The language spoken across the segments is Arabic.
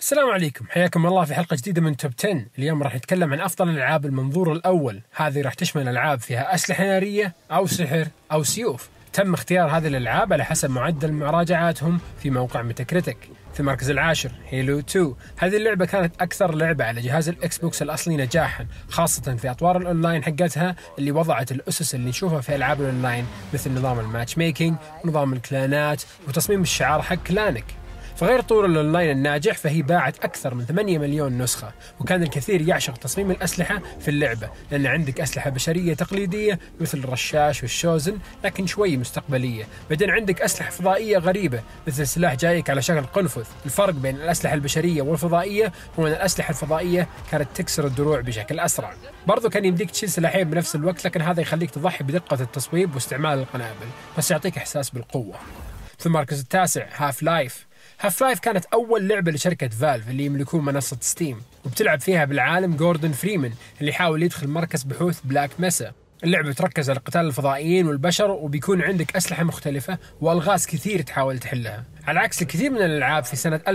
السلام عليكم، حياكم الله في حلقة جديدة من توب 10. اليوم راح نتكلم عن أفضل الألعاب المنظور الأول. هذه راح تشمل ألعاب فيها أسلحة نارية أو سحر أو سيوف. تم اختيار هذه الألعاب على حسب معدل مراجعاتهم في موقع ميتاكريتيك. في المركز العاشر هيلو 2. هذه اللعبة كانت أكثر لعبة على جهاز الإكس بوكس الأصلي نجاحا، خاصة في أطوار الأونلاين حقتها اللي وضعت الأسس اللي نشوفها في ألعاب الأونلاين، مثل نظام الماتش ميكينج ونظام الكلانات وتصميم الشعار حق كلانك. فغير طور الأونلاين الناجح، فهي باعت أكثر من 8 مليون نسخة، وكان الكثير يعشق تصميم الأسلحة في اللعبة، لأن عندك أسلحة بشرية تقليدية مثل الرشاش والشوزن لكن شوي مستقبلية. بعدين عندك أسلحة فضائية غريبة مثل سلاح جايك على شكل قنفذ. الفرق بين الأسلحة البشرية والفضائية هو أن الأسلحة الفضائية كانت تكسر الدروع بشكل أسرع. برضو كان يمديك تشيل سلاحين بنفس الوقت، لكن هذا يخليك تضحي بدقة التصويب واستعمال القنابل، بس يعطيك إحساس بالقوة. في المركز التاسع هاف لايف. هاف لايف كانت أول لعبة لشركة فالف اللي يملكون منصة ستيم، وبتلعب فيها بالعالم جوردن فريمان اللي يحاول يدخل مركز بحوث بلاك ميسا. اللعبة تركز على قتال الفضائيين والبشر، وبيكون عندك أسلحة مختلفة وألغاز كثير تحاول تحلها. على عكس الكثير من الألعاب في سنة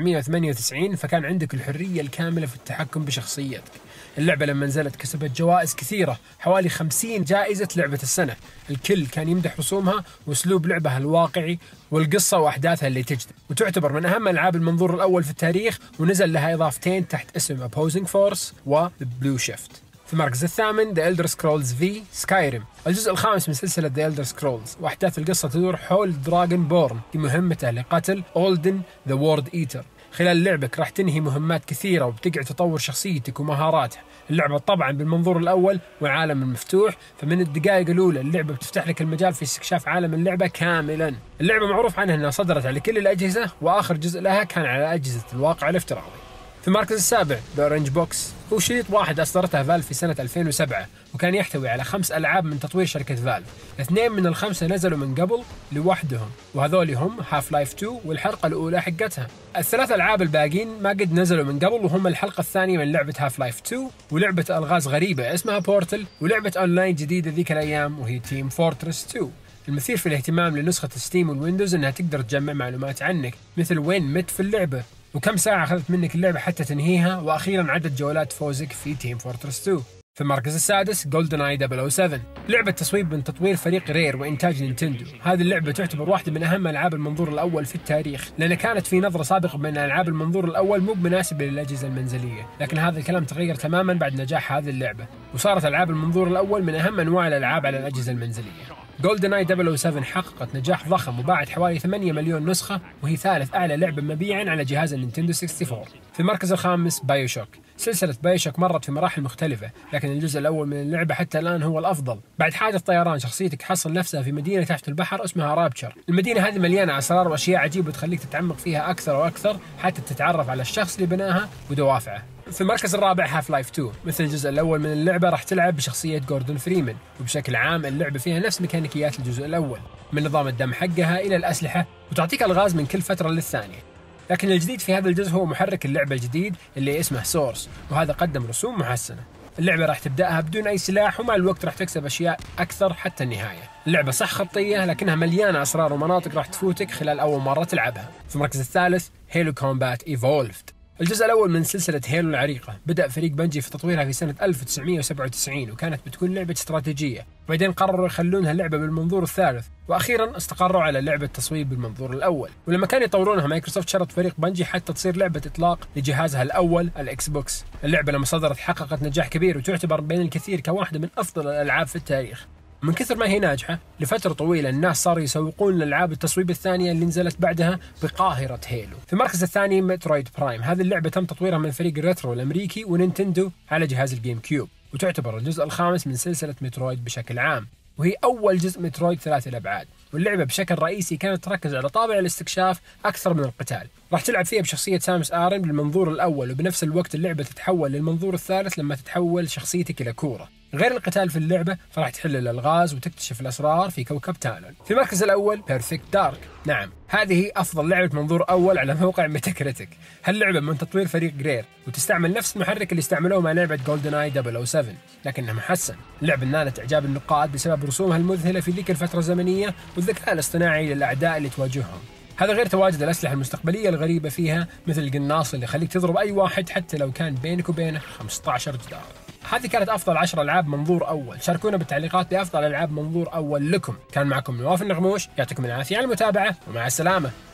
1998، فكان عندك الحرية الكاملة في التحكم بشخصيتك. اللعبة لما نزلت كسبت جوائز كثيرة، حوالي 50 جائزة لعبة السنة. الكل كان يمدح رسومها وأسلوب لعبها الواقعي والقصة وأحداثها اللي تجذب، وتعتبر من أهم ألعاب المنظور الأول في التاريخ، ونزل لها إضافتين تحت اسم Opposing Force و Blue Shift. في المركز الثامن The Elder Scrolls V Skyrim، الجزء الخامس من سلسلة The Elder Scrolls، وأحداث القصة تدور حول دراغون بورن في مهمته لقتل أولدن The Ward Eater. خلال لعبك راح تنهي مهمات كثيرة، وبتقعد تطور شخصيتك ومهاراتها. اللعبة طبعا بالمنظور الأول والعالم المفتوح، فمن الدقائق الأولى اللعبة بتفتح لك المجال في استكشاف عالم اللعبة كاملا. اللعبة معروف عنها أنها صدرت على كل الأجهزة، وآخر جزء لها كان على أجهزة الواقع الافتراضي. في المركز السابع The Orange Box، هو شريط واحد أصدرته فالف في سنة 2007، وكان يحتوي على 5 ألعاب من تطوير شركة فالف. 2 من ال5 نزلوا من قبل لوحدهم، وهذول هم هاف لايف 2 والحلقة الأولى حقتها. ال3 ألعاب الباقين ما قد نزلوا من قبل، وهم الحلقة الثانية من لعبة هاف لايف 2، ولعبة ألغاز غريبة اسمها بورتل، ولعبة أونلاين جديدة ذيك الأيام وهي تيم فورترس 2. المثير في الاهتمام لنسخة ستيم والويندوز أنها تقدر تجمع معلومات عنك، مثل وين مت في اللعبة، وكم ساعة أخذت منك اللعبة حتى تنهيها، وأخيرا عدد جولات فوزك في تيم فورترس 2. في المركز السادس جولدن آي 007، لعبة تصويب من تطوير فريق رير وإنتاج نينتندو. هذه اللعبة تعتبر واحدة من أهم ألعاب المنظور الأول في التاريخ، لأن كانت في نظرة سابقة بأن ألعاب المنظور الأول مو مناسبة للأجهزة المنزلية، لكن هذا الكلام تغير تماما بعد نجاح هذه اللعبة، وصارت ألعاب المنظور الأول من أهم أنواع الألعاب على الأجهزة المنزلية. جولدن آي 007 حققت نجاح ضخم وباعت حوالي 8 مليون نسخة، وهي ثالث أعلى لعبة مبيعا على جهاز النينتندو 64. في المركز الخامس بايوشوك. سلسلة بايوشوك مرت في مراحل مختلفة، لكن الجزء الأول من اللعبة حتى الآن هو الأفضل. بعد حادث طيران شخصيتك تحصل نفسها في مدينة تحت البحر اسمها رابتشر. المدينة هذه مليانة أسرار وأشياء عجيبة تخليك تتعمق فيها أكثر وأكثر حتى تتعرف على الشخص اللي بناها ودوافعه. في المركز الرابع هاف لايف 2. مثل الجزء الأول من اللعبة راح تلعب بشخصية جوردن فريمان، وبشكل عام اللعبة فيها نفس ميكانيكيات الجزء الأول، من نظام الدم حقها إلى الأسلحة، وتعطيك ألغاز من كل فترة للثانية. لكن الجديد في هذا الجزء هو محرك اللعبة الجديد اللي اسمه سورس، وهذا قدم رسوم محسنة. اللعبة راح تبدأها بدون أي سلاح، ومع الوقت راح تكسب أشياء أكثر حتى النهاية. اللعبة صح خطية، لكنها مليانة أسرار ومناطق راح تفوتك خلال أول مرة تلعبها. في المركز الثالث هيلو كومبات ايفولفد. الجزء الأول من سلسلة هيلو العريقة بدأ فريق بنجي في تطويرها في سنة 1997، وكانت بتكون لعبة استراتيجية. بعدين قرروا يخلونها لعبة بالمنظور الثالث، وأخيرا استقروا على لعبة تصويب بالمنظور الأول. ولما كانوا يطورونها مايكروسوفت شرط فريق بنجي حتى تصير لعبة إطلاق لجهازها الأول الإكس بوكس. اللعبة لما صدرت حققت نجاح كبير، وتعتبر بين الكثير كواحدة من أفضل الألعاب في التاريخ. من كثر ما هي ناجحة لفترة طويلة الناس صاروا يسوقون لألعاب التصويب الثانية اللي نزلت بعدها بقاهرة هيلو. في المركز الثاني مترويد برايم. هذه اللعبة تم تطويرها من فريق ريترو الأمريكي ونينتندو على جهاز الجيم كيوب، وتعتبر الجزء الخامس من سلسلة مترويد بشكل عام، وهي أول جزء مترويد 3 الأبعاد. واللعبة بشكل رئيسي كانت تركز على طابع الاستكشاف أكثر من القتال. راح تلعب فيها بشخصية سامس آرن بالمنظور الأول، وبنفس الوقت اللعبة تتحول للمنظور الثالث لما تتحول شخصيتك إلى كورة. غير القتال في اللعبة، فراح تحل الألغاز وتكتشف الأسرار في كوكب تالون. في المركز الأول بيرفكت دارك. نعم، هذه أفضل لعبة منظور أول على موقع ميتاكريتيك. هاللعبة من تطوير فريق رير، وتستعمل نفس المحرك اللي استعملوه مع لعبة جولدن آي 007، لكنها محسن. اللعبة نالت إعجاب النقاد بسبب رسومها المذهلة في ذيك الفترة الزمنية، والذكاء الاصطناعي للأعداء اللي تواجههم. هذا غير تواجد الأسلحة المستقبلية الغريبة فيها، مثل القناص اللي يخليك تضرب أي واحد حتى لو كان بينك وبينه 15 جدار. هذه كانت أفضل 10 ألعاب منظور أول. شاركونا بالتعليقات بأفضل ألعاب منظور أول لكم. كان معكم نواف النغموش، يعطيكم العافية على المتابعة ومع السلامة.